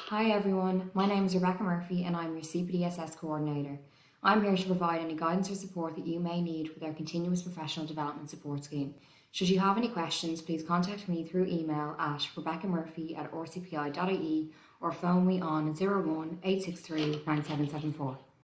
Hi everyone, my name is Rebecca Murphy and I'm your CPD-SS coordinator. I'm here to provide any guidance or support that you may need with our continuous professional development support scheme. Should you have any questions, please contact me through email at rebeccamurphy@rcpi.ie or phone me on 01 863 9774.